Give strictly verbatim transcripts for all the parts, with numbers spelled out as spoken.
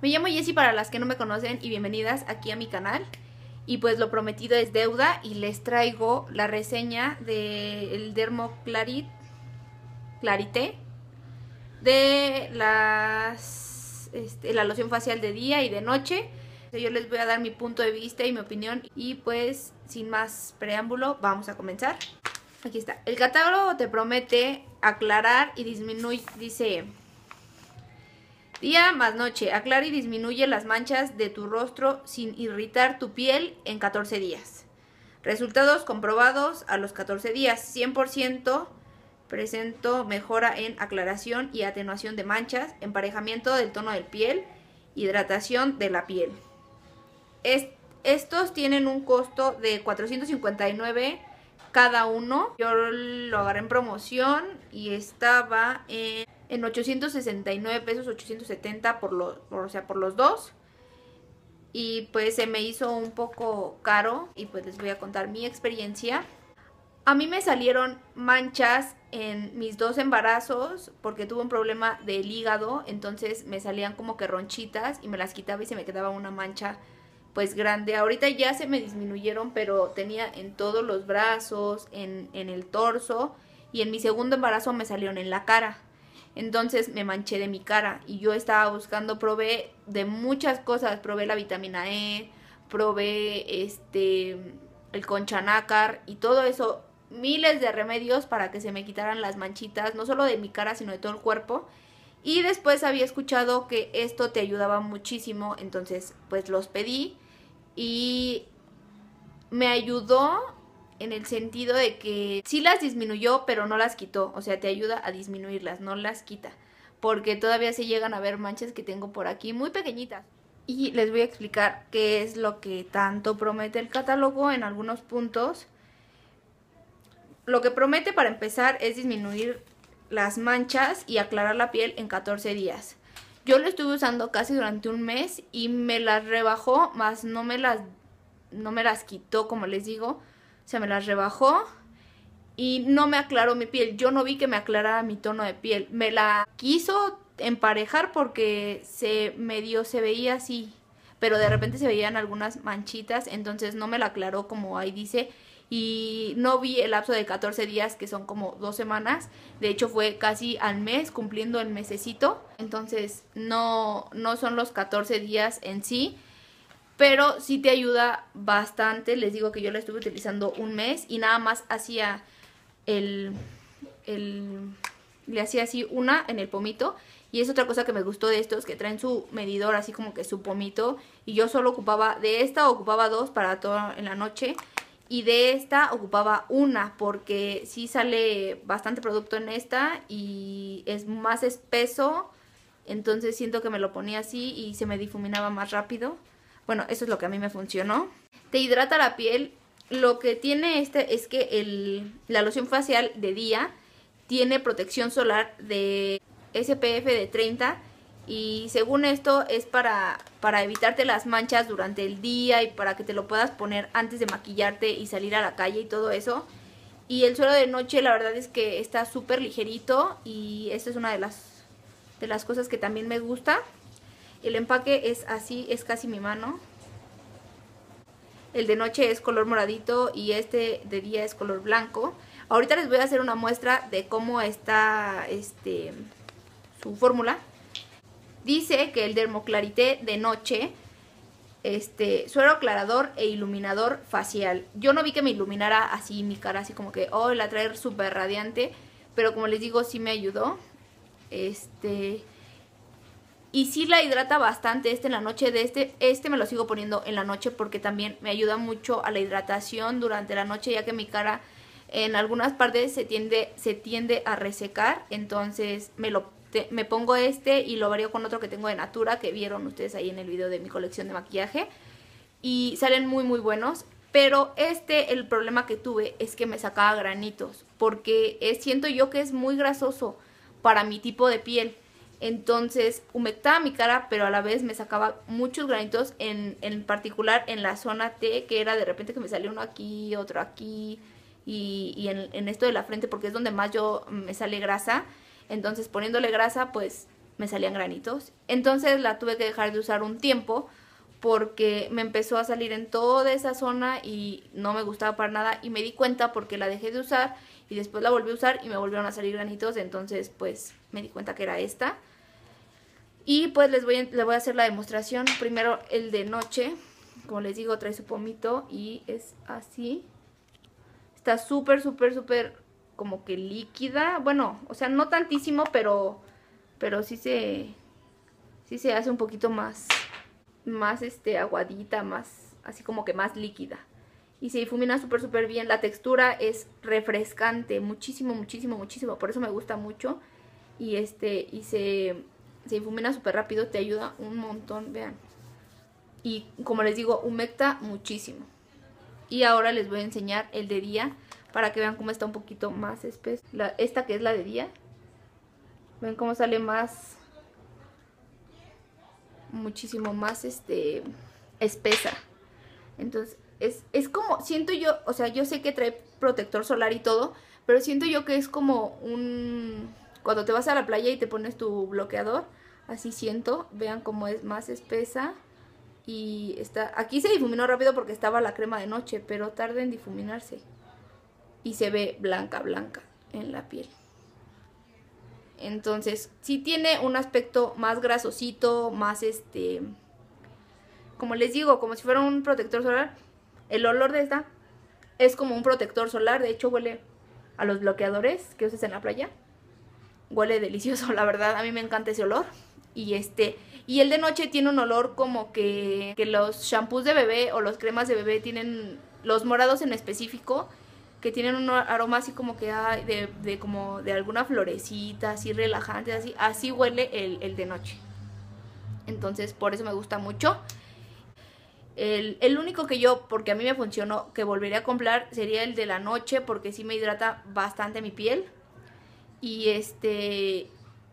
Me llamo Jessie para las que no me conocen y bienvenidas aquí a mi canal. Y pues lo prometido es deuda y les traigo la reseña del Dermo Clarit, Clarité de las, este, la loción facial de día y de noche. Yo les voy a dar mi punto de vista y mi opinión y pues sin más preámbulo vamos a comenzar. Aquí está. El catálogo te promete aclarar y disminuir, dice... Día más noche, aclara y disminuye las manchas de tu rostro sin irritar tu piel en catorce días. Resultados comprobados a los catorce días. cien por ciento presento mejora en aclaración y atenuación de manchas, emparejamiento del tono de piel, hidratación de la piel. Est estos tienen un costo de cuatrocientos cincuenta y nueve cada uno. Yo lo agarré en promoción y estaba en... en ochocientos sesenta y nueve pesos, ochocientos setenta por los, por, o sea, por los dos. Y pues se me hizo un poco caro y pues les voy a contar mi experiencia. A mí me salieron manchas en mis dos embarazos porque tuve un problema del hígado, entonces me salían como que ronchitas y me las quitaba y se me quedaba una mancha pues grande. Ahorita ya se me disminuyeron, pero tenía en todos los brazos, en, en el torso, y en mi segundo embarazo me salieron en la cara. Entonces me manché de mi cara y yo estaba buscando, probé de muchas cosas, probé la vitamina E, probé este el concha nácar y todo eso, miles de remedios para que se me quitaran las manchitas, no solo de mi cara sino de todo el cuerpo. Y después había escuchado que esto te ayudaba muchísimo, entonces pues los pedí y me ayudó en el sentido de que sí las disminuyó, pero no las quitó. O sea, te ayuda a disminuirlas, no las quita. Porque todavía se llegan a ver manchas que tengo por aquí muy pequeñitas. Y les voy a explicar qué es lo que tanto promete el catálogo en algunos puntos. Lo que promete para empezar es disminuir las manchas y aclarar la piel en catorce días. Yo lo estuve usando casi durante un mes y me las rebajó, más no me las, no me las quitó, como les digo. Se me las rebajó y no me aclaró mi piel. Yo no vi que me aclarara mi tono de piel. Me la quiso emparejar porque se medio se veía así, pero de repente se veían algunas manchitas, entonces no me la aclaró como ahí dice. Y no vi el lapso de catorce días, que son como dos semanas. De hecho fue casi al mes, cumpliendo el mesecito. Entonces no, no son los catorce días en sí, pero sí te ayuda bastante. Les digo que yo la estuve utilizando un mes y nada más hacía el, el... le hacía así una en el pomito. Y es otra cosa que me gustó de estos, que traen su medidor así como que su pomito. Y yo solo ocupaba de esta, ocupaba dos para todo en la noche. Y de esta ocupaba una porque sí sale bastante producto en esta y es más espeso. Entonces siento que me lo ponía así y se me difuminaba más rápido. Bueno, eso es lo que a mí me funcionó. Te hidrata la piel. Lo que tiene este es que el, la loción facial de día tiene protección solar de S P F de treinta. Y según esto es para, para evitarte las manchas durante el día y para que te lo puedas poner antes de maquillarte y salir a la calle y todo eso. Y el suero de noche la verdad es que está súper ligerito y esta es una de las, de las cosas que también me gusta. El empaque es así, es casi mi mano. El de noche es color moradito y este de día es color blanco. Ahorita les voy a hacer una muestra de cómo está este, su fórmula. Dice que el Dermo Clarité de noche, este, suero aclarador e iluminador facial. Yo no vi que me iluminara así mi cara, así como que, oh, la trae súper radiante. Pero como les digo, sí me ayudó. Este... Y sí la hidrata bastante este en la noche. De este, este me lo sigo poniendo en la noche porque también me ayuda mucho a la hidratación durante la noche, ya que mi cara en algunas partes se tiende, se tiende a resecar. Entonces me, lo, te, me pongo este y lo varío con otro que tengo de Natura, que vieron ustedes ahí en el video de mi colección de maquillaje. Y salen muy muy buenos. Pero este, el problema que tuve es que me sacaba granitos, porque es, siento yo que es muy grasoso para mi tipo de piel. Entonces humectaba mi cara, pero a la vez me sacaba muchos granitos, en, en particular en la zona T, que era de repente que me salía uno aquí, otro aquí, y, y en, en esto de la frente, porque es donde más yo me sale grasa. Entonces poniéndole grasa, pues me salían granitos. Entonces la tuve que dejar de usar un tiempo porque me empezó a salir en toda esa zona y no me gustaba para nada. Y me di cuenta porque la dejé de usar y después la volví a usar y me volvieron a salir granitos. Entonces pues me di cuenta que era esta. Y pues les voy a, les voy a hacer la demostración. Primero el de noche. Como les digo, trae su pomito y es así. Está súper, súper, súper como que líquida. Bueno, o sea, no tantísimo, pero, pero sí se, sí se hace un poquito más, más este, aguadita, más, así como que más líquida. Y se difumina súper, súper bien. La textura es refrescante, muchísimo, muchísimo, muchísimo. Por eso me gusta mucho. Y este, y se, se difumina súper rápido, te ayuda un montón, vean. Y como les digo, humecta muchísimo. Y ahora les voy a enseñar el de día para que vean cómo está un poquito más espeso. La, esta que es la de día. Ven cómo sale más, muchísimo más este espesa. Entonces es, es como, siento yo, o sea, yo sé que trae protector solar y todo, pero siento yo que es como un, cuando te vas a la playa y te pones tu bloqueador, así siento. Vean cómo es más espesa. Y está, aquí se difuminó rápido porque estaba la crema de noche, pero tarda en difuminarse. Y se ve blanca, blanca en la piel. Entonces, sí tiene un aspecto más grasosito, más este, como les digo, como si fuera un protector solar. El olor de esta es como un protector solar, de hecho huele a los bloqueadores que usas en la playa. Huele delicioso, la verdad, a mí me encanta ese olor. Y este, y el de noche tiene un olor como que, que los shampoos de bebé o los cremas de bebé tienen, los morados en específico, que tienen un aroma así como que hay de, de como de alguna florecita, así relajante, así, así huele el, el de noche. Entonces por eso me gusta mucho. El, el único que yo, porque a mí me funcionó, que volvería a comprar sería el de la noche, porque sí me hidrata bastante mi piel. Y este,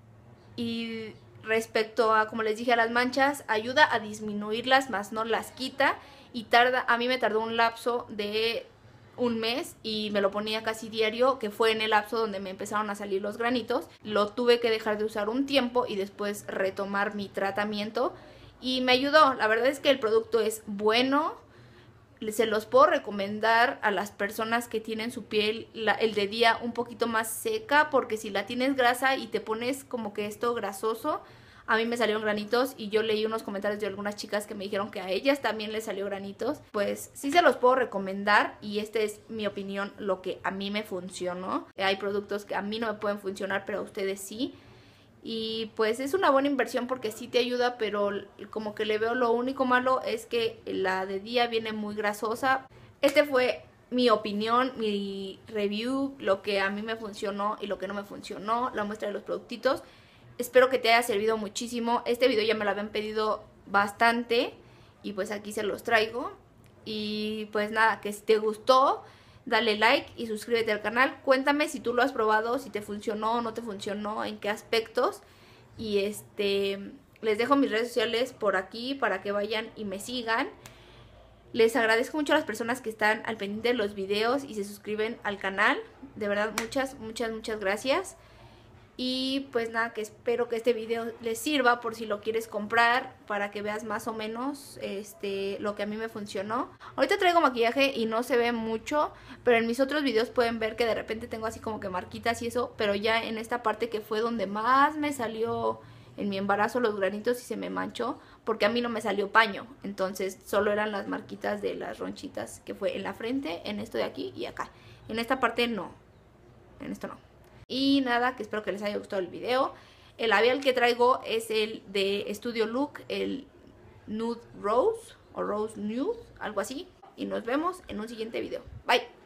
y respecto a, como les dije, a las manchas, ayuda a disminuirlas, más no las quita. Y tarda, a mí me tardó un lapso de un mes y me lo ponía casi diario, que fue en el lapso donde me empezaron a salir los granitos. Lo tuve que dejar de usar un tiempo y después retomar mi tratamiento y me ayudó. La verdad es que el producto es bueno. Se los puedo recomendar a las personas que tienen su piel la, el de día un poquito más seca, porque si la tienes grasa y te pones como que esto grasoso, a mí me salieron granitos y yo leí unos comentarios de algunas chicas que me dijeron que a ellas también les salió granitos. Pues sí se los puedo recomendar y esta es mi opinión, lo que a mí me funcionó. Hay productos que a mí no me pueden funcionar, pero a ustedes sí. Y pues es una buena inversión porque sí te ayuda, pero como que le veo lo único malo es que la de día viene muy grasosa. Este fue mi opinión, mi review, lo que a mí me funcionó y lo que no me funcionó, la muestra de los productitos. Espero que te haya servido muchísimo. Este video ya me lo habían pedido bastante y pues aquí se los traigo. Y pues nada, que si te gustó, dale like y suscríbete al canal. Cuéntame si tú lo has probado, si te funcionó o no te funcionó, en qué aspectos. Y este, les dejo mis redes sociales por aquí para que vayan y me sigan. Les agradezco mucho a las personas que están al pendiente de los videos y se suscriben al canal. De verdad, muchas, muchas, muchas gracias. Y pues nada, que espero que este video les sirva por si lo quieres comprar, para que veas más o menos este lo que a mí me funcionó. Ahorita traigo maquillaje y no se ve mucho, pero en mis otros videos pueden ver que de repente tengo así como que marquitas y eso. Pero ya en esta parte que fue donde más me salió en mi embarazo los granitos y se me manchó, porque a mí no me salió paño. Entonces solo eran las marquitas de las ronchitas, que fue en la frente, en esto de aquí y acá. En esta parte no, en esto no. Y nada, que espero que les haya gustado el video. El labial que traigo es el de Studio Look, el Nude Rose o Rose Nude, algo así. Y nos vemos en un siguiente video. Bye.